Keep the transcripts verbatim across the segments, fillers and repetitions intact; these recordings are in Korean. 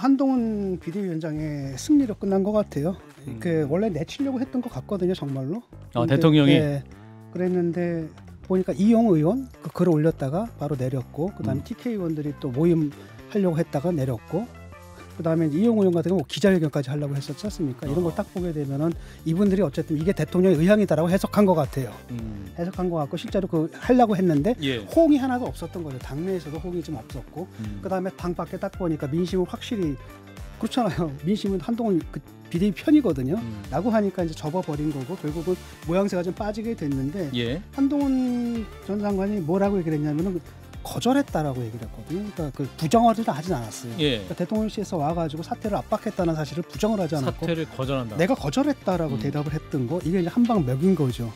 한동훈 비대위원장의 승리로 끝난 것 같아요. 음. 그 원래 내치려고 했던 것 같거든요, 정말로. 아, 대통령이? 네, 그랬는데 보니까 이용 의원 그 글을 올렸다가 바로 내렸고, 그다음에 음. 티케이 의원들이 또 모임 하려고 했다가 내렸고, 그다음에 이용 의원 같은 경우 기자회견까지 하려고 했었지 않습니까? 이런 걸 딱 보게 되면은 이분들이 어쨌든 이게 대통령의 의향이다라고 해석한 것 같아요. 음. 해석한 것 같고 실제로 그 하려고 했는데 예. 호응이 하나도 없었던 거죠. 당내에서도 호응이 좀 없었고, 음. 그다음에 당 밖에 딱 보니까 민심은 확실히 그렇잖아요. 민심은 한동훈 그 비대위 편이거든요. 음. 라고 하니까 이제 접어버린 거고, 결국은 모양새가 좀 빠지게 됐는데, 예. 한동훈 전 장관이 뭐라고 얘기를 했냐면은 거절했다라고 얘기를 했거든요. 그러니까 그 부정을 하진 않았어요. 예. 그러니까 대통령실에서 와가지고 사퇴를 압박했다는 사실을 부정을 하지 않았고, 사퇴를 거절한다. 내가 거절했다라고 음. 대답을 했던 거, 이게 이제 한방 먹인 거죠.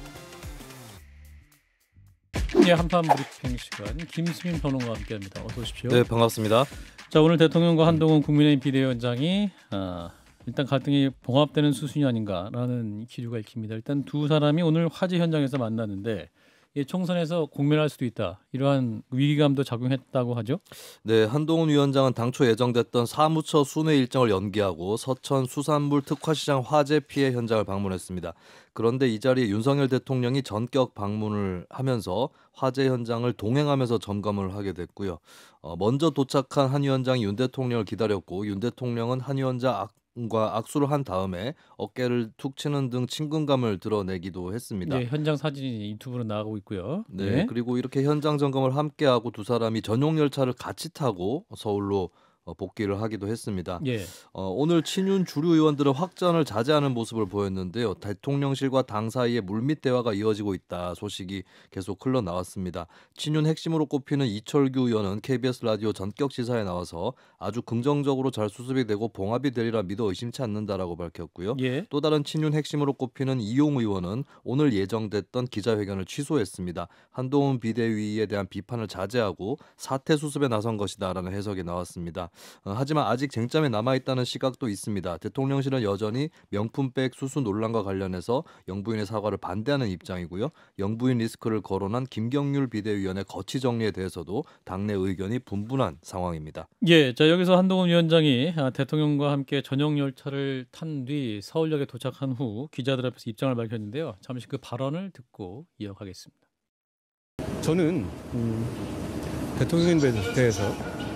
예, 한판 브리핑 시간 김수민 변호사와 함께합니다. 어서 오십시오. 네, 반갑습니다. 자, 오늘 대통령과 한동훈 국민의힘 비대위원장이 아, 일단 갈등이 봉합되는 수순이 아닌가라는 기류가 읽힙니다. 일단 두 사람이 오늘 화재 현장에서 만났는데, 이 총선에서 공멸할 수도 있다, 이러한 위기감도 작용했다고 하죠. 네, 한동훈 위원장은 당초 예정됐던 사무처 순회 일정을 연기하고 서천 수산물 특화시장 화재 피해 현장을 방문했습니다. 그런데 이 자리에 윤석열 대통령이 전격 방문을 하면서 화재 현장을 동행하면서 점검을 하게 됐고요. 어, 먼저 도착한 한 위원장이 윤 대통령을 기다렸고, 윤 대통령은 한 위원장 악 과 악수를 한 다음에 어깨를 툭 치는 등 친근감을 드러내기도 했습니다. 예, 현장 사진이 유튜브로 나가고 있고요. 네, 예. 그리고 이렇게 현장 점검을 함께하고 두 사람이 전용 열차를 같이 타고 서울로 어, 복귀를 하기도 했습니다. 예. 어, 오늘 친윤 주류 의원들은 확전을 자제하는 모습을 보였는데요. 대통령실과 당 사이에 물밑 대화가 이어지고 있다 소식이 계속 흘러나왔습니다. 친윤 핵심으로 꼽히는 이철규 의원은 케이비에스 라디오 전격 시사에 나와서 아주 긍정적으로 잘 수습이 되고 봉합이 되리라 믿어 의심치 않는다라고 밝혔고요. 예. 또 다른 친윤 핵심으로 꼽히는 이용 의원은 오늘 예정됐던 기자회견을 취소했습니다. 한동훈 비대위에 대한 비판을 자제하고 사퇴 수습에 나선 것이다라는 해석이 나왔습니다. 어, 하지만 아직 쟁점에 남아있다는 시각도 있습니다. 대통령실은 여전히 명품백 수수 논란과 관련해서 영부인의 사과를 반대하는 입장이고요. 영부인 리스크를 거론한 김경률 비대위원의 거취 정리에 대해서도 당내 의견이 분분한 상황입니다. 예, 자, 여기서 한동훈 위원장이 아, 대통령과 함께 전용 열차를 탄 뒤 서울역에 도착한 후 기자들 앞에서 입장을 밝혔는데요. 잠시 그 발언을 듣고 이어가겠습니다. 저는 음, 대통령에 대해서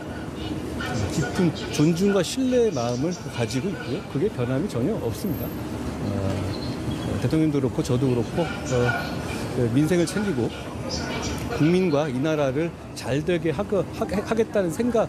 깊은 존중과 신뢰의 마음을 가지고 있고요. 그게 변함이 전혀 없습니다. 어, 대통령도 그렇고 저도 그렇고 어, 민생을 챙기고 국민과 이 나라를 잘 되게 하고, 하겠다는 생각이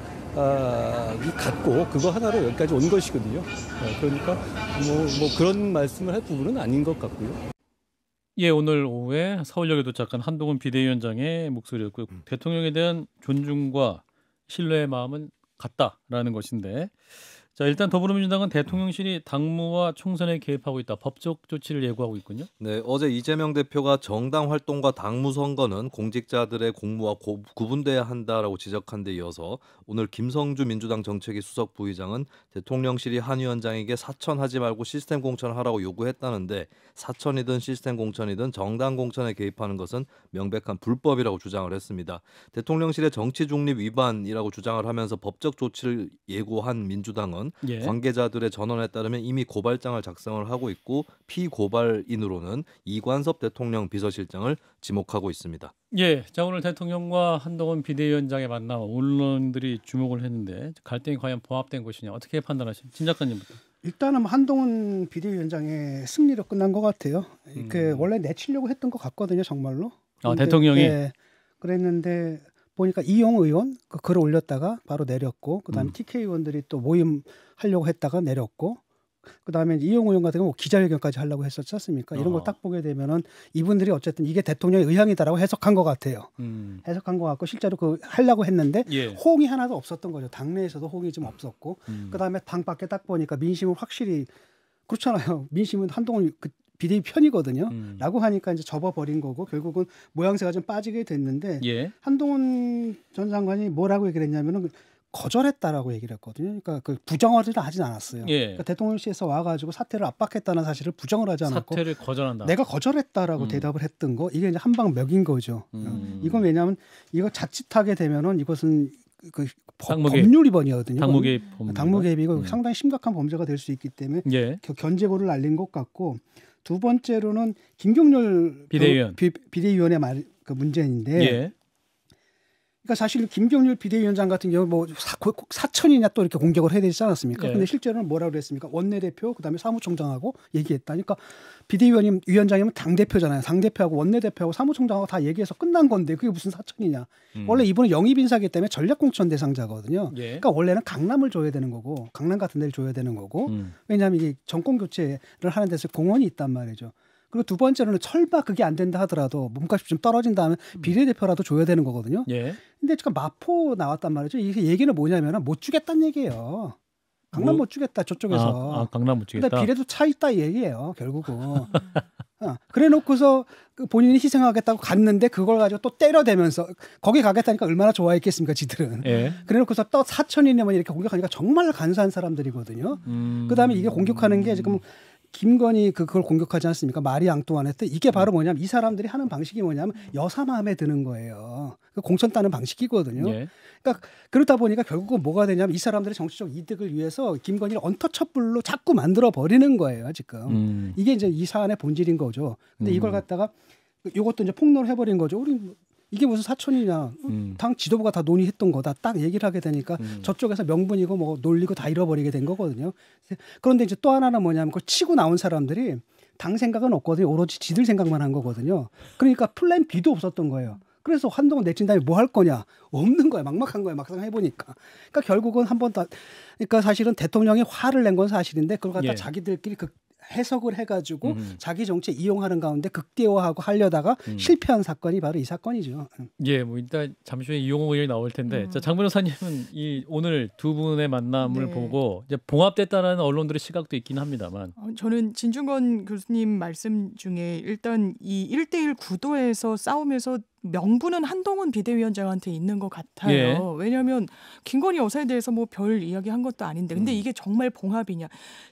갖고 그거 하나로 여기까지 온 것이거든요. 어, 그러니까 뭐, 뭐 그런 말씀을 할 부분은 아닌 것 같고요. 예, 오늘 오후에 서울역에 도착한 한동훈 비대위원장의 목소리였고요. 음. 대통령에 대한 존중과 신뢰의 마음은 같다라는 것인데, 자, 일단 더불어민주당은 대통령실이 당무와 총선에 개입하고 있다, 법적 조치를 예고하고 있군요. 네, 어제 이재명 대표가 정당 활동과 당무 선거는 공직자들의 공무와 고, 구분돼야 한다라고 지적한 데 이어서 오늘 김성주 민주당 정책위 수석 부의장은 대통령실이 한 위원장에게 사천하지 말고 시스템 공천하라고 요구했다는데, 사천이든 시스템 공천이든 정당 공천에 개입하는 것은 명백한 불법이라고 주장을 했습니다. 대통령실의 정치 중립 위반이라고 주장을 하면서 법적 조치를 예고한 민주당은 예. 관계자들의 전원에 따르면 이미 고발장을 작성을 하고 있고, 피고발인으로는 이관섭 대통령 비서실장을 지목하고 있습니다. 예, 자, 오늘 대통령과 한동훈 비대위원장의 만남, 언론들이 주목을 했는데 갈등이 과연 봉합된 것이냐, 어떻게 판단하십니까? 진 작가님부터. 일단은 한동훈 비대위원장의 승리로 끝난 것 같아요. 음. 그 원래 내치려고 했던 것 같거든요, 정말로. 아, 근데, 대통령이? 네, 그랬는데 보니까 이용 의원 그 글을 올렸다가 바로 내렸고, 그다음에 음. 티케이 의원들이 또 모임 하려고 했다가 내렸고, 그다음에 이용 의원 같은 경우 기자회견까지 하려고 했었지 않습니까? 이런 어. 걸 딱 보게 되면은 이분들이 어쨌든 이게 대통령의 의향이다라고 해석한 것 같아요. 음. 해석한 것 같고 실제로 그 하려고 했는데 예. 호응이 하나도 없었던 거죠. 당내에서도 호응이 좀 없었고, 음. 그다음에 당 밖에 딱 보니까 민심은 확실히 그렇잖아요. 민심은 한동훈 그 비대위 편이거든요. 음. 라고 하니까 이제 접어버린 거고, 결국은 모양새가 좀 빠지게 됐는데, 예. 한동훈 전 장관이 뭐라고 얘기를 했냐면은 거절했다라고 얘기를 했거든요. 그러니까 그 부정을 하진 않았어요. 예. 그러니까 대통령실에서 와가지고 사퇴를 압박했다는 사실을 부정을 하지 않았고, 사퇴를 거절한다. 내가 거절했다라고 음. 대답을 했던 거, 이게 이제 한방 먹인 거죠. 음. 이건 왜냐하면 이거 자칫하게 되면은 이것은 그 법- 당무개입. 법률 위반이거든요. 당무개입 그건. 범죄. 당무개입이고 음. 상당히 심각한 범죄가 될 수 있기 때문에 예. 겨- 견제고를 날린 것 같고 두 번째로는 김경률 비대위원. 비, 비대위원의 말, 그 문제인데 예. 그러니까 사실 김경률 비대위원장 같은 경우 뭐 사, 고- 사천이냐 또 이렇게 공격을 해야 되지 않았습니까? 예. 근데 실제로는 뭐라고 그랬습니까? 원내대표 그다음에 사무총장하고 얘기했다. 그러니까 비대위원님 위원장이면 당 대표잖아요. 당 대표하고 원내대표하고 사무총장하고 다 얘기해서 끝난 건데 그게 무슨 사천이냐? 음. 원래 이분은 영입 인사기 때문에 전략공천 대상자거든요. 예. 그러니까 원래는 강남을 줘야 되는 거고 강남 같은 데를 줘야 되는 거고 음. 왜냐하면 이게 정권 교체를 하는 데서 공헌이 있단 말이죠. 그리고 두 번째로는 설마 그게 안 된다 하더라도 몸값이 좀 떨어진다면 비례대표라도 줘야 되는 거거든요. 예. 근데 지금 마포 나왔단 말이죠. 이게 얘기는 뭐냐면 못 주겠다는 얘기예요. 강남 뭐- 못 주겠다 저쪽에서. 아, 아 강남 못 근데 주겠다. 비례도 차 있다 이 얘기예요. 결국은. 어, 그래놓고서 그 본인이 희생하겠다고 갔는데 그걸 가지고 또 때려대면서 거기 가겠다니까 얼마나 좋아했겠습니까, 지들은. 예. 그래놓고서 또 사천이냐 뭐 이렇게 공격하니까 정말 간사한 사람들이거든요. 음. 그다음에 이게 공격하는 게 지금 김건희 그- 그걸 공격하지 않습니까? 마리 앙뚜아네트 이게 바로 뭐냐면 이 사람들이 하는 방식이 뭐냐면 여사 마음에 드는 거예요. 그 공천 따는 방식이거든요. 예. 그러니까 그러다 보니까 결국은 뭐가 되냐면 이 사람들의 정치적 이득을 위해서 김건희를 언터처블로 자꾸 만들어 버리는 거예요. 지금 음. 이게 이제 이 사안의 본질인 거죠. 근데 이걸 음. 갖다가 이것도 이제 폭로를 해버린 거죠. 우리 이게 무슨 사촌이냐? 음. 당 지도부가 다 논의했던 거다. 딱 얘기를 하게 되니까 음. 저쪽에서 명분이고 뭐 논리고 다 잃어버리게 된 거거든요. 그런데 이제 또 하나는 뭐냐면 그걸 치고 나온 사람들이 당 생각은 없거든요. 오로지 지들 생각만 한 거거든요. 그러니까 플랜 B도 없었던 거예요. 그래서 한동훈 내친 다음에 뭐 할 거냐? 없는 거야. 막막한 거야. 막상 해보니까. 그러니까 결국은 한 번 더. 그러니까 사실은 대통령이 화를 낸 건 사실인데 그걸 갖다 예. 자기들끼리 그 해석을 해가지고 음. 자기 정치에 이용하는 가운데 극대화하고 하려다가 음. 실패한 사건이 바로 이 사건이죠. 예, 뭐 일단 잠시 후에 이용호 의원이 나올 텐데, 음. 자, 장 변호사님은 이 오늘 두 분의 만남을 네. 보고 이제 봉합됐다는 언론들의 시각도 있긴 합니다만, 어, 저는 진중권 교수님 말씀 중에 일단 이 일대일 구도에서 싸움에서 명분은 한동훈 비대위원장한테 있는 것 같아요. 예. 왜냐하면 김건희 여사에 대해서 뭐 별 이야기 한 것도 아닌데 근데 음. 이게 정말 봉합이냐.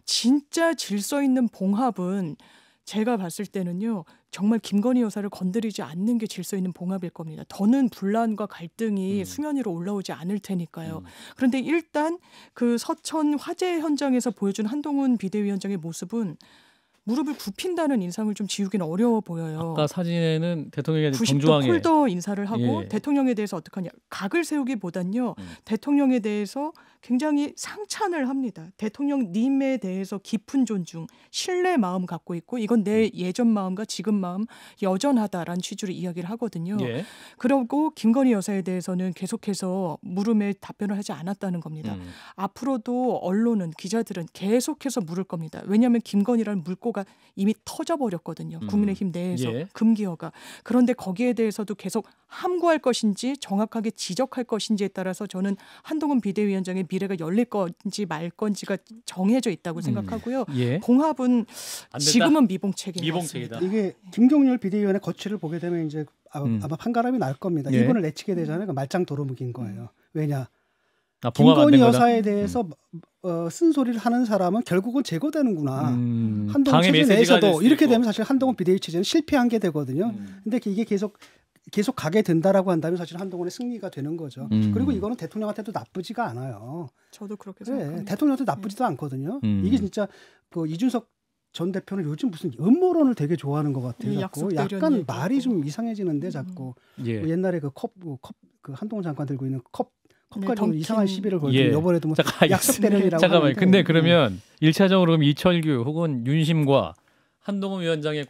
진짜 질서 있는 봉합은 제가 봤을 때는요. 정말 김건희 여사를 건드리지 않는 게 질서 있는 봉합일 겁니다. 더는 분란과 갈등이 음. 수면 위로 올라오지 않을 테니까요. 음. 그런데 일단 그 서천 화재 현장에서 보여준 한동훈 비대위원장의 모습은 무릎을 굽힌다는 인상을 좀 지우기는 어려워 보여요. 아까 사진에는 대통령이 구십 도 정중앙에 폴더 인사를 하고 예. 대통령에 대해서 어떻게 하냐. 각을 세우기보단요. 음. 대통령에 대해서 굉장히 상찬을 합니다. 대통령님에 대해서 깊은 존중, 신뢰 마음 갖고 있고 이건 내 예전 마음과 지금 마음 여전하다라는 취지로 이야기를 하거든요. 예. 그리고 김건희 여사에 대해서는 계속해서 물음에 답변을 하지 않았다는 겁니다. 음. 앞으로도 언론은 기자들은 계속해서 물을 겁니다. 왜냐하면 김건희라는 물꼬가 이미 터져버렸거든요. 음. 국민의힘 내에서 예. 금기어가. 그런데 거기에 대해서도 계속 함구할 것인지 정확하게 지적할 것인지에 따라서 저는 한동훈 비대위원장의 미래가 열릴 건지 말 건지가 정해져 있다고 생각하고요. 예. 봉합은 안 된다? 지금은 미봉책인 것 미봉책이다. 같습니다. 이게 김경률 비대위원의 거취를 보게 되면 이제 아, 음. 아마 판가름이 날 겁니다. 예. 이분을 내치게 되잖아요. 그 말짱 도루묵인 거예요. 왜냐? 아, 봉합 안 김건희 된 거다? 여사에 대해서 어, 쓴소리를 하는 사람은 결국은 제거되는구나. 음. 한동훈 당의 체제 메시지가 될 내에서도 수도 이렇게 있고. 되면 사실 한동훈 비대위 체제는 실패한 게 되거든요. 음. 근데 이게 계속 계속 가게 된다라고 한다면 사실 한동훈의 승리가 되는 거죠. 음. 그리고 이거는 대통령한테도 나쁘지가 않아요. 저도 그렇게 네, 생각합니다. 대통령한테 나쁘지도 않거든요. 음. 이게 진짜 그 이준석 전 대표는 요즘 무슨 음모론을 되게 좋아하는 것 같아요. 예, 자꾸 약속 대련 약간 얘기하고. 말이 좀 이상해지는데 자꾸 예. 그 옛날에 그 컵 컵 그 한동훈 장관 들고 있는 컵 컵 네, 가지고 덩킨. 이상한 시비를 걸고 예. 이번에도 뭐 잠깐, 약속 대련이라고 잠깐만요. 하는데, 근데 네. 그러면 일 차적으로 그럼 이철규 혹은 윤심과 한동훈 위원장의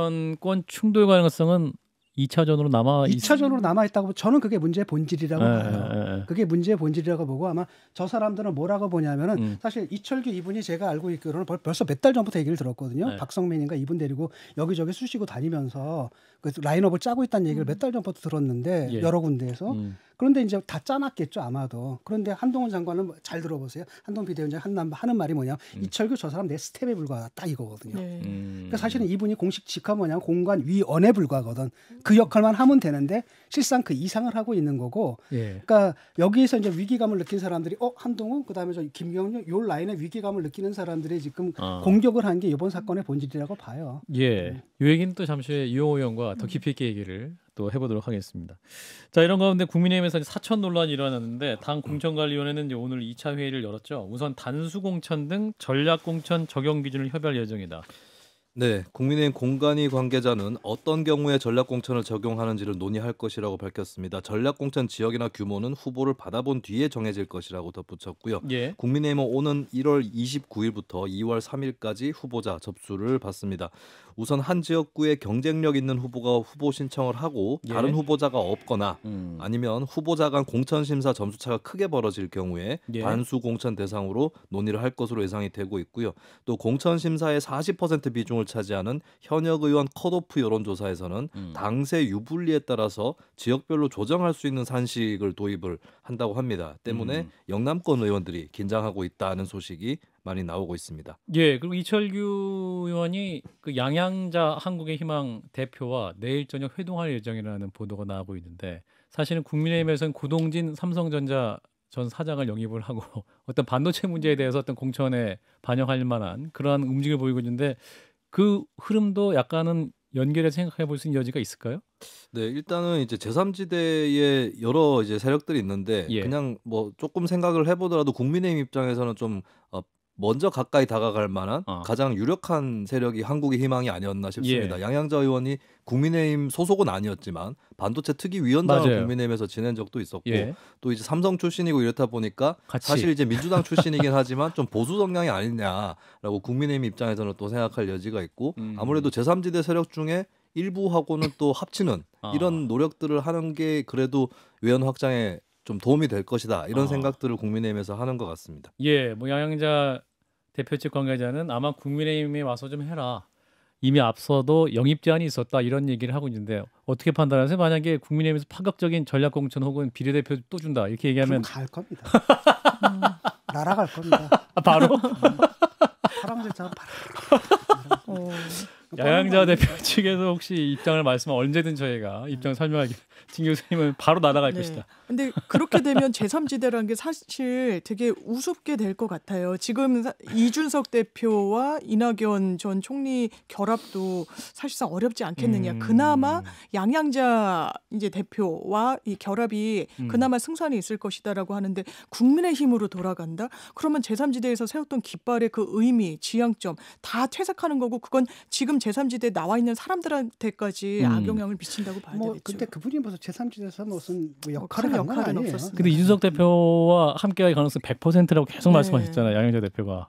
공천권 충돌 가능성은 이 차전으로 남아 있... 이 차전으로 남아 있다고 저는 그게 문제의 본질이라고 예, 봐요. 예, 예. 그게 문제의 본질이라고 보고 아마 저 사람들은 뭐라고 보냐면은 음. 사실 이철규 이분이 제가 알고 있기로는 벌- 벌써 몇 달 전부터 얘기를 들었거든요. 네. 박성민인가 이분 데리고 여기저기 쑤시고 다니면서 그 라인업을 짜고 있다는 얘기를 몇 달 전부터 들었는데 예. 여러 군데에서 음. 그런데 이제 다 짜놨겠죠 아마도. 그런데 한동훈 장관은 뭐잘 들어보세요. 한동훈 비대위원장 한 하는 말이 뭐냐? 음. 이철규 저 사람 내 스텝에 불과하다 딱 이거거든요. 네. 음. 그러니까 사실은 이분이 공식 직함 뭐냐면 공관 위원에 불과하거든. 그 역할만 하면 되는데 실상 그 이상을 하고 있는 거고. 예. 그러니까 여기에서 이제 위기감을 느낀 사람들이 어 한동훈 그다음에 저 김경률 요 라인에 위기감을 느끼는 사람들이 지금 어. 공격을 한 게 이번 사건의 본질이라고 봐요. 예. 이 얘기는 또 잠시 후에 이용호 의원과 더 깊이 있게 얘기를 또 해보도록 하겠습니다. 자, 이런 가운데 국민의힘에서 사천 논란이 일어났는데 당 공천관리위원회는 이제 오늘 이 차 회의를 열었죠. 우선 단수공천 등 전략공천 적용 기준을 협의할 예정이다. 네, 국민의힘 공관위 관계자는 어떤 경우에 전략공천을 적용하는지를 논의할 것이라고 밝혔습니다. 전략공천 지역이나 규모는 후보를 받아본 뒤에 정해질 것이라고 덧붙였고요. 예. 국민의힘은 오는 일월 이십구일부터 이월 삼일까지 후보자 접수를 받습니다. 우선 한 지역구에 경쟁력 있는 후보가 후보 신청을 하고 예. 다른 후보자가 없거나 음. 아니면 후보자 간 공천 심사 점수차가 크게 벌어질 경우에 예. 단수 공천 대상으로 논의를 할 것으로 예상이 되고 있고요. 또 공천 심사의 사십 퍼센트 비중을 차지하는 현역 의원 컷오프 여론조사에서는 음. 당세 유불리에 따라서 지역별로 조정할 수 있는 산식을 도입을 한다고 합니다. 때문에 음. 영남권 의원들이 긴장하고 있다는 소식이 많이 나오고 있습니다. 예, 그리고 이철규 의원이 그 양양자 한국의 희망 대표와 내일 저녁 회동할 예정이라는 보도가 나오고 있는데 사실은 국민의힘에서는 고동진 삼성전자 전 사장을 영입을 하고 어떤 반도체 문제에 대해서 어떤 공천에 반영할 만한 그러한 움직임을 보이고 있는데 그 흐름도 약간은 연결해서 생각해 볼 수 있는 여지가 있을까요? 네, 일단은 이제 제삼지대에 여러 이제 세력들이 있는데 예. 그냥 뭐 조금 생각을 해보더라도 국민의힘 입장에서는 좀 어, 먼저 가까이 다가갈 만한 어. 가장 유력한 세력이 한국의 희망이 아니었나 싶습니다. 예. 양양자 의원이 국민의힘 소속은 아니었지만 반도체 특위 위원장을 맞아요. 국민의힘에서 지낸 적도 있었고 예. 또 이제 삼성 출신이고 이렇다 보니까 같이. 사실 이제 민주당 출신이긴 하지만 좀 보수 성향이 아니냐라고 국민의힘 입장에서는 또 생각할 여지가 있고 음. 아무래도 제삼지대 세력 중에 일부하고는 또 합치는 아. 이런 노력들을 하는 게 그래도 외연 확장에 좀 도움이 될 것이다 이런 아. 생각들을 국민의힘에서 하는 것 같습니다. 예, 뭐 양양자 대표 측 관계자는 아마 국민의힘에 와서 좀 해라. 이미 앞서도 영입 제한이 있었다 이런 얘기를 하고 있는데 어떻게 판단하세요? 만약에 국민의힘에서 파격적인 전략 공천 혹은 비례대표 또 준다 이렇게 그럼 얘기하면 갈 겁니다. 날아갈 겁니다. 아, 바로 사람들처럼 어, 양양자 대표 측에서 혹시 입장을 말씀하면 언제든 저희가 입장 설명하기 진 교수님은 바로 날아갈 네. 것이다. 근데 그렇게 되면 제삼지대라는 게 사실 되게 우습게 될 것 같아요. 지금 사- 이준석 대표와 이낙연 전 총리 결합도 사실상 어렵지 않겠느냐. 음. 그나마 양양자 이제 대표와 이 결합이 음. 그나마 승산이 있을 것이다라고 하는데 국민의힘으로 돌아간다? 그러면 제삼지대에서 세웠던 깃발의 그 의미, 지향점 다 퇴색하는 거고 그건 지금 제삼지대에 나와 있는 사람들한테까지 음. 악영향을 미친다고 봐야 뭐 되겠죠. 근데 그분이 무슨 제삼지대에서 무슨 뭐 역할을 큰 한 건 역할은 아니에요. 없었습니다. 근데 이준석 대표와 함께할 가능성 백 퍼센트라고 계속 네. 말씀하셨잖아요. 양양자 대표가.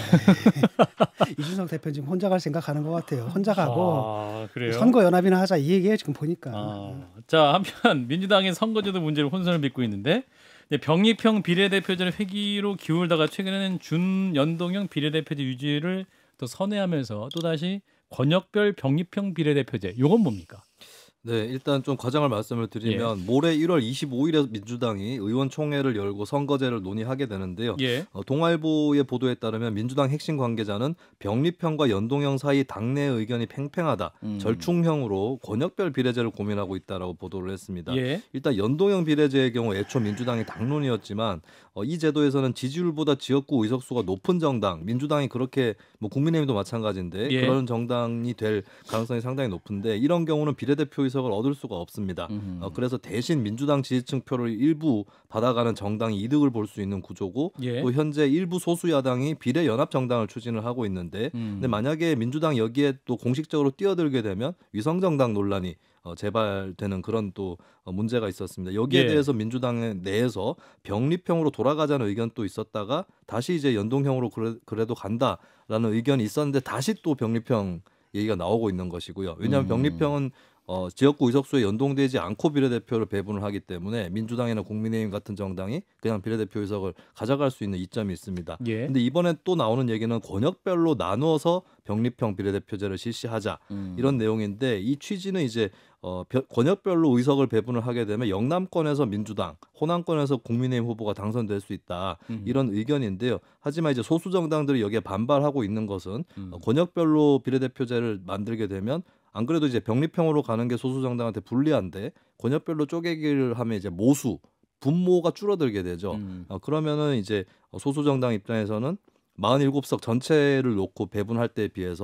이준석 대표는 지금 혼자 갈 생각하는 것 같아요. 혼자 가고 아, 그래요? 선거 연합이나 하자 이 얘기예요 지금 보니까. 아, 자, 한편 민주당의 선거제도 문제로 혼선을 빚고 있는데 이제 병립형 비례대표제를 회기로 기울다가 최근에는 준연동형 비례대표제 유지를 또 선회하면서 또다시 권역별 병립형 비례대표제. 요건 뭡니까? 네, 일단 좀 과장을 말씀을 드리면 모레 일월 이십오일에 민주당이 의원총회를 열고 선거제를 논의하게 되는데요. 예. 어, 동아일보의 보도에 따르면 민주당 핵심 관계자는 병립형과 연동형 사이 당내 의견이 팽팽하다, 음. 절충형으로 권역별 비례제를 고민하고 있다라고 보도를 했습니다. 예. 일단 연동형 비례제의 경우 애초 민주당이 당론이었지만 어, 이 제도에서는 지지율보다 지역구 의석수가 높은 정당, 민주당이 그렇게 뭐 국민의힘도 마찬가지인데 예. 그런 정당이 될 가능성이 상당히 높은데 이런 경우는 비례대표 의석을 얻을 수가 없습니다. 음흠. 어, 그래서 대신 민주당 지지층 표를 일부 받아가는 정당이 이득을 볼 수 있는 구조고 예. 또 현재 일부 소수 야당이 비례 연합 정당을 추진을 하고 있는데 음. 근데 만약에 민주당 여기에 또 공식적으로 뛰어들게 되면 위성 정당 논란이 어, 재발되는 그런 또 어, 문제가 있었습니다. 여기에 예. 대해서 민주당 내에서 병립형으로 돌아가자는 의견도 있었다가 다시 이제 연동형으로 그래, 그래도 간다라는 의견이 있었는데 다시 또 병립형 얘기가 나오고 있는 것이고요. 왜냐하면 음. 병립형은 어, 지역구 의석수에 연동되지 않고 비례대표를 배분을 하기 때문에 민주당이나 국민의힘 같은 정당이 그냥 비례대표 의석을 가져갈 수 있는 이점이 있습니다. 예. 근데 이번에 또 나오는 얘기는 권역별로 나누어서 병립형 비례대표제를 실시하자 음. 이런 내용인데 이 취지는 이제 어, 벼- 권역별로 의석을 배분을 하게 되면 영남권에서 민주당, 호남권에서 국민의힘 후보가 당선될 수 있다 음. 이런 의견인데요. 하지만 이제 소수 정당들이 여기에 반발하고 있는 것은 음. 어, 권역별로 비례대표제를 만들게 되면 안 그래도 이제 병립형으로 가는 게 소수 정당한테 불리한데 권역별로 쪼개기를 하면 이제 모수 분모가 줄어들게 되죠. 음. 어, 그러면은 이제 소수 정당 입장에서는 사십칠 석 전체를 놓고 배분할 때에 비해서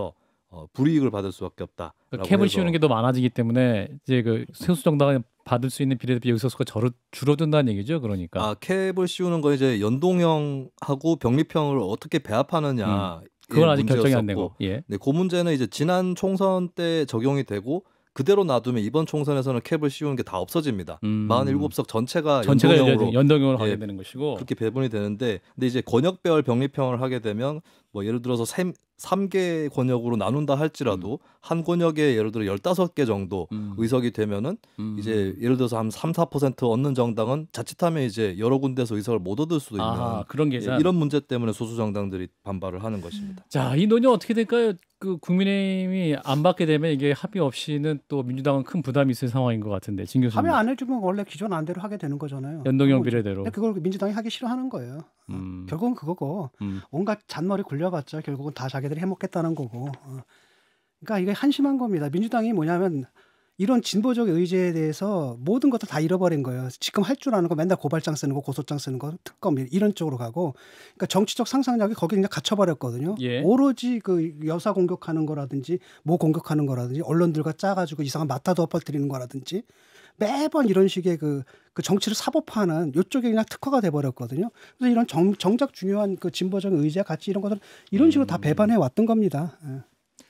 어, 불이익을 받을 수밖에 없다. 그러니까 캡을 씌우는 게 더 많아지기 때문에 이제 그 소수 정당을 받을 수 있는 비례대표 의석수가 줄어, 줄어든다는 얘기죠. 그러니까. 아, 캡을 씌우는 건 이제 연동형하고 병립형을 어떻게 배합하느냐. 음, 그건 아직 결정이 안 되고. 예. 네, 그 문제는 이제 지난 총선 때 적용이 되고 그대로 놔두면 이번 총선에서는 캡을 씌우는 게 다 없어집니다. 음. 사십칠 석 전체가 전체가 연동형으로 연동형으로 하게 예, 되는 것이고 그렇게 배분이 되는데, 근데 이제 권역별 병립형을 하게 되면 뭐 예를 들어서 삼 개 권역으로 나눈다 할지라도 음. 한 권역에 예를 들어 열다섯 개 정도 음. 의석이 되면은 음. 이제 예를 들어서 한 삼, 사 퍼센트 얻는 정당은 자칫하면 이제 여러 군데서 의석을 못 얻을 수도 있는 아, 그런 계산. 예, 이런 문제 때문에 소수 정당들이 반발을 하는 것입니다. 자, 이 논의 어떻게 될까요? 그 국민의힘이 안 받게 되면 이게 합의 없이는 또 민주당은 큰 부담이 있을 상황인 것 같은데, 진 교수님. 합의 안 해주면 원래 기존 안대로 하게 되는 거잖아요. 연동형 비례대로. 그걸 민주당이 하기 싫어하는 거예요. 음. 결국은 그거고 음. 온갖 잔머리 굴려봤자 결국은 다 자기들이 해먹겠다는 거고. 어. 그러니까 이게 한심한 겁니다. 민주당이 뭐냐면 이런 진보적 의제에 대해서 모든 것을 다 잃어버린 거예요. 지금 할 줄 아는 거 맨날 고발장 쓰는 거, 고소장 쓰는 거, 특검 이런 쪽으로 가고, 그러니까 정치적 상상력이 거기 그냥 갇혀버렸거든요. 예. 오로지 그 여사 공격하는 거라든지 모 공격하는 거라든지 언론들과 짜가지고 이상한 마타도 엎어뜨리는 거라든지 매번 이런 식의 그, 그 정치를 사법화하는 이쪽에 그냥 특화가 돼버렸거든요. 그래서 이런 정, 정작 중요한 그 진보적 의제 가치 이런 것들 이런 식으로 음. 다 배반해 왔던 겁니다. 예.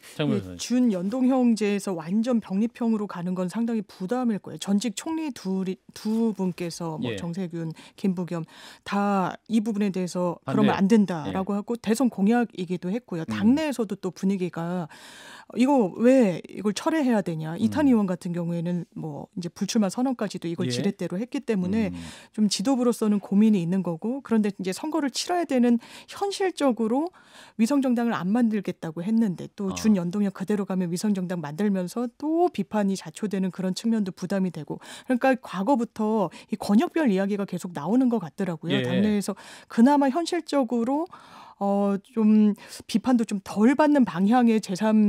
준 연동형제에서 완전 병립형으로 가는 건 상당히 부담일 거예요. 전직 총리 둘이, 두 분께서 뭐 예. 정세균, 김부겸 다 이 부분에 대해서 안 그러면 돼. 안 된다라고 예. 하고 대선 공약이기도 했고요. 당내에서도 음. 또 분위기가 이거 왜 이걸 철회해야 되냐. 이탄 음. 의원 같은 경우에는 뭐 이제 불출마 선언까지도 이걸 예. 지렛대로 했기 때문에 음. 좀 지도부로서는 고민이 있는 거고, 그런데 이제 선거를 치러야 되는 현실적으로 위성정당을 안 만들겠다고 했는데 또 준 아. 연동형 그대로 가면 위성정당 만들면서 또 비판이 자초되는 그런 측면도 부담이 되고, 그러니까 과거부터 이 권역별 이야기가 계속 나오는 것 같더라고요. 예. 당내에서 그나마 현실적으로 어, 좀 비판도 좀 덜 받는 방향의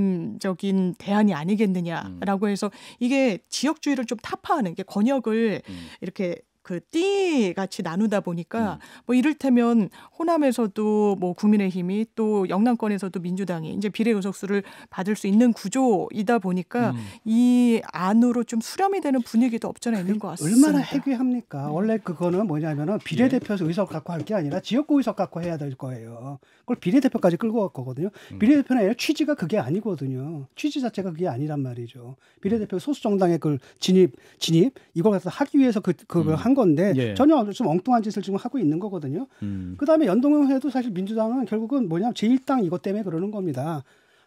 제삼적인 대안이 아니겠느냐라고 해서 이게 지역주의를 좀 타파하는 게 권역을 음. 이렇게 그 띠같이 나누다 보니까 음. 뭐 이를테면 호남에서도 뭐 국민의힘이 또 영남권에서도 민주당이 이제 비례 의석수를 받을 수 있는 구조이다 보니까 음. 이 안으로 좀 수렴이 되는 분위기도 없잖아 있는 것 같습니다. 얼마나 해괴합니까? 음. 원래 그거는 뭐냐면은 비례대표 예. 의석 갖고 할 게 아니라 지역구 의석 갖고 해야 될 거예요. 그걸 비례대표까지 끌고 갈 거거든요. 음. 비례대표는 아니라 취지가 그게 아니거든요. 취지 자체가 그게 아니란 말이죠. 비례대표 소수 정당의 그 진입 진입 이걸 갖다 하기 위해서 그 그걸 음. 한 건데 예. 전혀 좀 엉뚱한 짓을 지금 하고 있는 거거든요. 음. 그다음에 연동형 해도 사실 민주당은 결국은 뭐냐면 제일 당 이것 때문에 그러는 겁니다.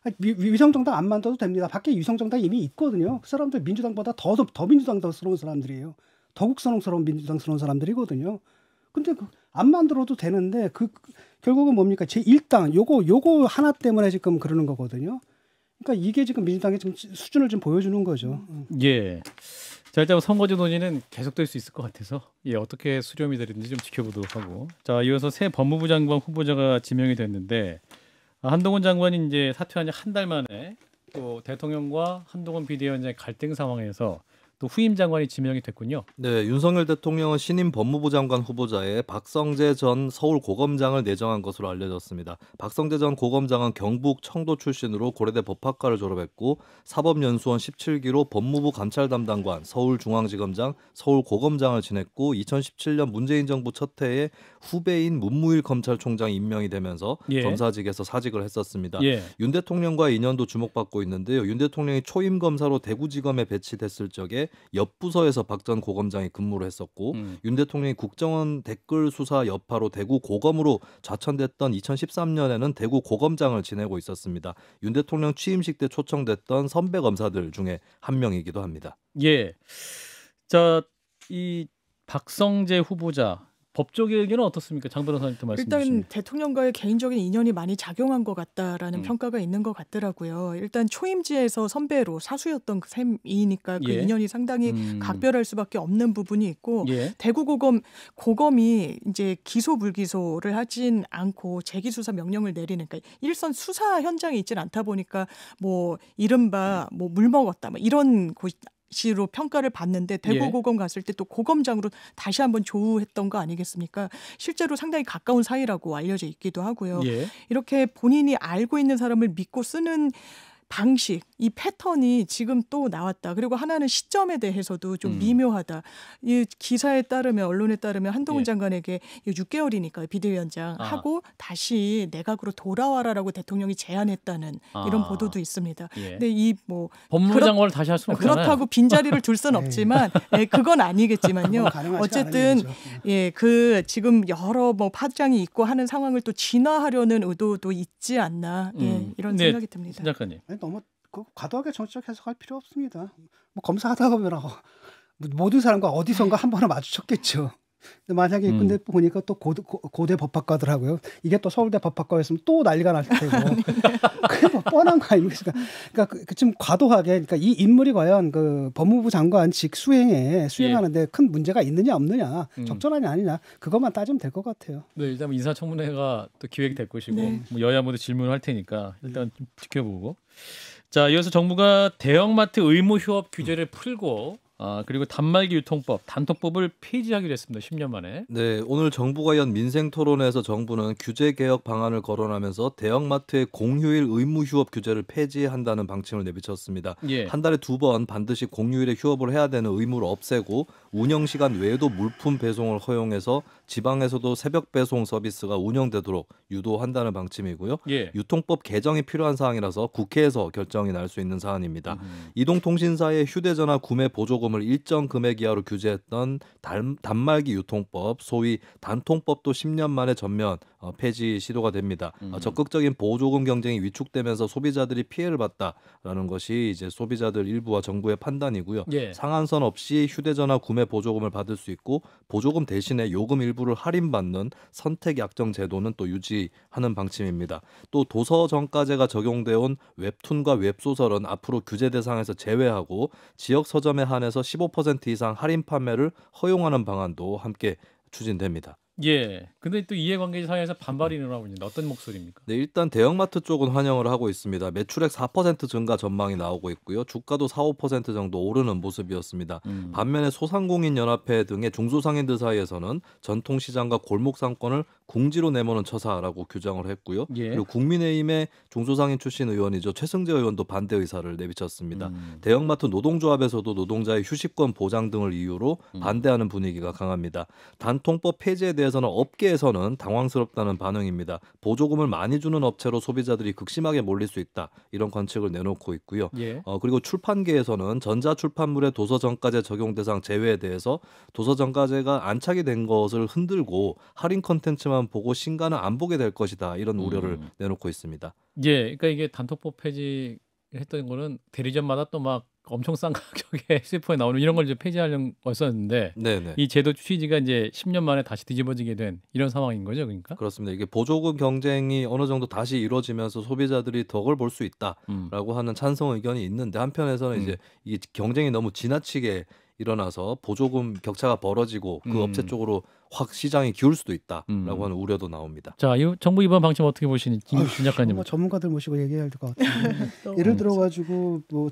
위성정당 안 만들어도 됩니다. 밖에 위성정당 이미 있거든요. 그 사람들 민주당보다 더, 더 민주당스러운 사람들이에요. 더 국선홍스러운 민주당스러운 사람들이거든요. 근데 그 안 만들어도 되는데 그 결국은 뭡니까? 제일 당 요거 요거 하나 때문에 지금 그러는 거거든요. 그러니까 이게 지금 민주당의 지금 수준을 좀 보여주는 거죠. 예. 자, 일단 선거제 논의는 계속될 수 있을 것 같아서 예, 어떻게 수렴이 되는지 좀 지켜보도록 하고, 자, 이어서 새 법무부 장관 후보자가 지명이 됐는데 한동훈 장관이 이제 사퇴한 지 한 달 만에 또 대통령과 한동훈 비대위원장의 갈등 상황에서 또 후임 장관이 지명이 됐군요. 네, 윤석열 대통령은 신임 법무부 장관 후보자에 박성재 전 서울고검장을 내정한 것으로 알려졌습니다. 박성재 전 고검장은 경북 청도 출신으로 고려대 법학과를 졸업했고 사법연수원 십칠 기로 법무부 감찰 담당관, 서울중앙지검장, 서울고검장을 지냈고 이천십칠 년 문재인 정부 첫 해에 후배인 문무일 검찰총장이 임명이 되면서 예. 검사직에서 사직을 했었습니다. 예. 윤 대통령과의 인연도 주목받고 있는데요. 윤 대통령이 초임 검사로 대구지검에 배치됐을 적에 옆 부서에서 박 전 고검장이 근무를 했었고 음. 윤 대통령이 국정원 댓글 수사 여파로 대구 고검으로 좌천됐던 이천십삼 년에는 대구 고검장을 지내고 있었습니다. 윤 대통령 취임식 때 초청됐던 선배 검사들 중에 한 명이기도 합니다. 예, 자, 이 박성재 후보자 법적인 의견은 어떻습니까? 장 변호사님도 말씀 주시면. 일단 대통령과의 개인적인 인연이 많이 작용한 것 같다라는 음. 평가가 있는 것 같더라고요. 일단 초임지에서 선배로 사수였던 그 셈이니까 그 예. 인연이 상당히 음. 각별할 수밖에 없는 부분이 있고 예. 대구고검 고검이 이제 기소 불기소를 하진 않고 재기수사 명령을 내리는, 그러니까 일선 수사 현장에 있진 않다 보니까 뭐 이른바 뭐 물 먹었다 뭐 이런 곳 시로 평가를 받는데 대구고검 갔을 때 또 고검장으로 다시 한번 조우했던 거 아니겠습니까? 실제로 상당히 가까운 사이라고 알려져 있기도 하고요. 예. 이렇게 본인이 알고 있는 사람을 믿고 쓰는 방식, 이 패턴이 지금 또 나왔다. 그리고 하나는 시점에 대해서도 좀 음. 미묘하다. 이 기사에 따르면 언론에 따르면 한동훈 예. 장관에게 육 개월이니까 비대위원장 아. 하고 다시 내각으로 돌아와라라고 대통령이 제안했다는 아. 이런 보도도 있습니다. 예. 근데 이 뭐 법무부 그렇- 장관을 다시 할 수는 없잖아요. 그렇다고 빈자리를 둘 수는 네. 없지만 예, 그건 아니겠지만요. 그건 가능하지 어쨌든 않은 일이죠. 예, 그 지금 여러 뭐 파장이 있고 하는 상황을 또 진화하려는 의도도 있지 않나 예, 음. 이런 네, 생각이 듭니다. 신 작가님. 아니, 너무 그 과도하게 정치적 해석할 필요 없습니다. 뭐 검사하다 보면 어, 모든 사람과 어디선가 한 번은 마주쳤겠죠. 근데 만약에 음. 근데 보니까 또 고대, 고- 고대 법학과더라고요. 이게 또 서울대 법학과였으면 또 난리가 날 테고. 그게 뭐 뻔한 거 아닙니까? 그러니까 그, 그 좀 과도하게, 그러니까 이 인물이 과연 그 법무부 장관직 수행에 수행하는데 큰 문제가 있느냐 없느냐, 음. 적절하냐 아니냐, 그것만 따지면 될 것 같아요. 네, 일단 뭐 인사청문회가 또 기획이 될 것이고 네. 뭐 여야 모두 질문을 할 테니까 일단 좀 지켜보고. 자, 이어서 정부가 대형마트 의무 휴업 규제를 풀고 아, 그리고 단말기 유통법, 단톡법을 폐지하기로 했습니다. 십 년 만에. 네, 오늘 정부가 연 민생 토론회에서 정부는 규제 개혁 방안을 거론하면서 대형마트의 공휴일 의무 휴업 규제를 폐지한다는 방침을 내비쳤습니다. 예. 한 달에 두 번 반드시 공휴일에 휴업을 해야 되는 의무를 없애고 운영 시간 외에도 물품 배송을 허용해서 지방에서도 새벽 배송 서비스가 운영되도록 유도한다는 방침이고요. 예. 유통법 개정이 필요한 사항이라서 국회에서 결정이 날 수 있는 사안입니다. 음. 이동통신사의 휴대전화 구매 보조금을 일정 금액 이하로 규제했던 단, 단말기 유통법, 소위 단통법도 십 년 만에 전면 어, 폐지 시도가 됩니다. 음. 어, 적극적인 보조금 경쟁이 위축되면서 소비자들이 피해를 봤다라는 것이 이제 소비자들 일부와 정부의 판단이고요. 예. 상한선 없이 휴대전화 구매 보조금을 받을 수 있고 보조금 대신에 요금 일부를 할인받는 선택 약정 제도는 또 유지하는 방침입니다. 또 도서 정가제가 적용돼 온 웹툰과 웹소설은 앞으로 규제 대상에서 제외하고 지역 서점에 한해서 십오 퍼센트 이상 할인 판매를 허용하는 방안도 함께 추진됩니다. 예. 근데 또 이해관계자 사이에서 반발이 일어나고 있는데 어떤 목소리입니까? 네, 일단 대형마트 쪽은 환영을 하고 있습니다. 매출액 사 퍼센트 증가 전망이 나오고 있고요. 주가도 사, 오 퍼센트 정도 오르는 모습이었습니다. 음. 반면에 소상공인연합회 등의 중소상인들 사이에서는 전통시장과 골목상권을 궁지로 내모는 처사라고 규정을 했고요. 예. 그리고 국민의힘의 중소상인 출신 의원이죠. 최승재 의원도 반대 의사를 내비쳤습니다. 음. 대형마트 노동조합에서도 노동자의 휴식권 보장 등을 이유로 음. 반대하는 분위기가 강합니다. 단통법 폐지에 대해서는 업계에서는 당황스럽다는 반응입니다. 보조금을 많이 주는 업체로 소비자들이 극심하게 몰릴 수 있다. 이런 관측을 내놓고 있고요. 예. 어, 그리고 출판계에서는 전자출판물의 도서정가제 적용 대상 제외에 대해서 도서정가제가 안착이 된 것을 흔들고 할인 컨텐츠만 보고 신가는 안 보게 될 것이다. 이런 우려를 음. 내놓고 있습니다. 예. 그러니까 이게 단톡법 폐지 했던 거는 대리점마다 또 막 엄청 싼 가격에 슈퍼에 나오는 이런 걸 이제 폐지하려는 거였었는데 네네. 이 제도 취지가 이제 십 년 만에 다시 뒤집어지게 된 이런 상황인 거죠, 그러니까. 그렇습니다. 이게 보조금 경쟁이 어느 정도 다시 이루어지면서 소비자들이 덕을 볼 수 있다라고 음. 하는 찬성 의견이 있는데 한편에서는 음. 이제 이게 경쟁이 너무 지나치게 일어나서 보조금 격차가 벌어지고 그 음. 업체 쪽으로 확 시장이 기울 수도 있다라고 음. 하는 우려도 나옵니다. 자, 이 정부 이번 방침 어떻게 보시는지 김 작가님. 뭐 전문가들 모시고 얘기해야 될 것 같은데 또 예를 들어 가지고 뭐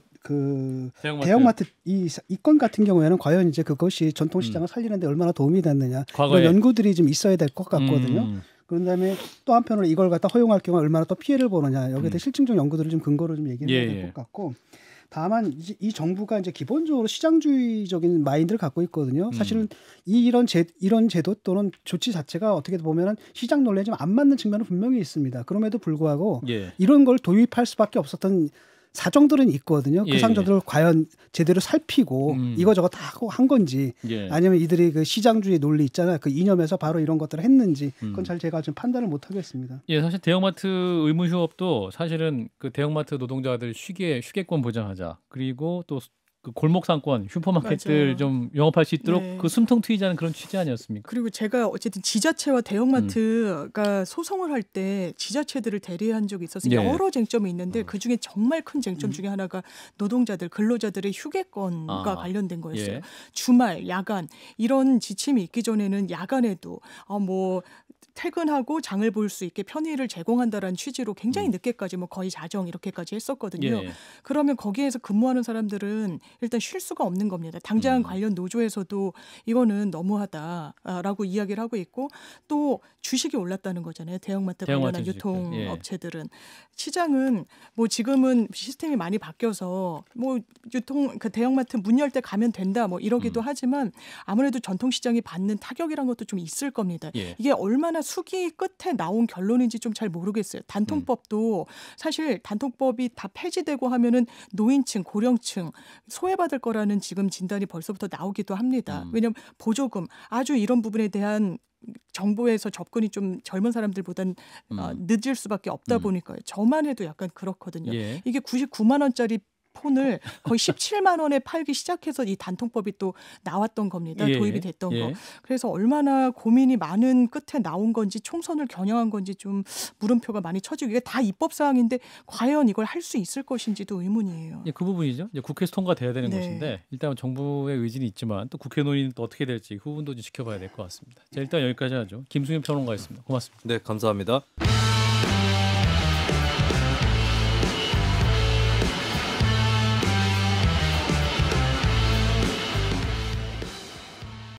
그 대형마트. 대형마트 이 이 건 같은 경우에는 과연 이제 그것이 전통시장을 살리는데 얼마나 도움이 됐느냐 과거에. 이런 연구들이 좀 있어야 될 것 같거든요. 음. 그런 다음에 또 한편으로 이걸 갖다 허용할 경우 얼마나 또 피해를 보느냐 여기에 대해 음. 실증적 연구들을 좀 근거로 좀 얘기를 해야 예, 될 예. 것 같고 다만 이, 이 정부가 이제 기본적으로 시장주의적인 마인드를 갖고 있거든요. 음. 사실은 이 이런 제 이런 제도 또는 조치 자체가 어떻게 보면은 시장 논리에 좀 안 맞는 측면은 분명히 있습니다. 그럼에도 불구하고 예. 이런 걸 도입할 수밖에 없었던 사정들은 있거든요. 예, 그 사정들을 과연 제대로 살피고 음. 이거저거 다 하고 한 건지 예. 아니면 이들이 그 시장주의 논리 있잖아요. 그 이념에서 바로 이런 것들을 했는지 그건 음. 잘 제가 좀 판단을 못 하겠습니다. 예, 사실 대형마트 의무 휴업도 사실은 그 대형마트 노동자들 쉬게 휴게권 보장하자. 그리고 또 그 골목 상권 슈퍼마켓들 맞아요. 좀 영업할 수 있도록 네. 그 숨통 트이자는 그런 취지 아니었습니까? 그리고 제가 어쨌든 지자체와 대형마트가 소송을 할 때 지자체들을 대리한 적이 있어서 예. 여러 쟁점이 있는데 그 중에 정말 큰 쟁점 중에 하나가 노동자들 근로자들의 휴게권과 아. 관련된 거였어요. 예. 주말, 야간 이런 지침이 있기 전에는 야간에도 어, 뭐 퇴근하고 장을 볼 수 있게 편의를 제공한다라는 취지로 굉장히 음. 늦게까지 뭐 거의 자정 이렇게까지 했었거든요. 예. 그러면 거기에서 근무하는 사람들은 일단 쉴 수가 없는 겁니다. 당장 음. 관련 노조에서도 이거는 너무하다라고 이야기를 하고 있고 또 주식이 올랐다는 거잖아요. 대형마트 대형마트 관련한 주식들. 예. 유통업체들은. 시장은 뭐 지금은 시스템이 많이 바뀌어서 뭐 유통 그 대형마트 문 열 때 가면 된다 뭐 이러기도 음. 하지만 아무래도 전통시장이 받는 타격이란 것도 좀 있을 겁니다. 예. 이게 얼마나 수기 끝에 나온 결론인지 좀 잘 모르겠어요. 단통법도 사실 단통법이 다 폐지되고 하면은 노인층, 고령층 소외받을 거라는 지금 진단이 벌써부터 나오기도 합니다. 음. 왜냐하면 보조금 아주 이런 부분에 대한 정보에서 접근이 좀 젊은 사람들보단 음. 어, 늦을 수밖에 없다 음. 보니까요. 저만 해도 약간 그렇거든요. 예. 이게 구십구만 원짜리 폰을 거의 십칠만 원에 팔기 시작해서 이 단통법이 또 나왔던 겁니다. 예. 도입이 됐던 예. 거. 그래서 얼마나 고민이 많은 끝에 나온 건지 총선을 겨냥한 건지 좀 물음표가 많이 쳐지고 이게 다 입법 사항인데 과연 이걸 할 수 있을 것인지도 의문이에요. 예, 그 부분이죠. 이제 국회에서 통과돼야 되는 네. 것인데 일단 정부의 의지는 있지만 또 국회 논의는 또 어떻게 될지 그 부분도 좀 지켜봐야 될 것 같습니다. 자, 일단 여기까지 하죠. 김승윤 평론가였습니다. 고맙습니다. 네, 감사합니다.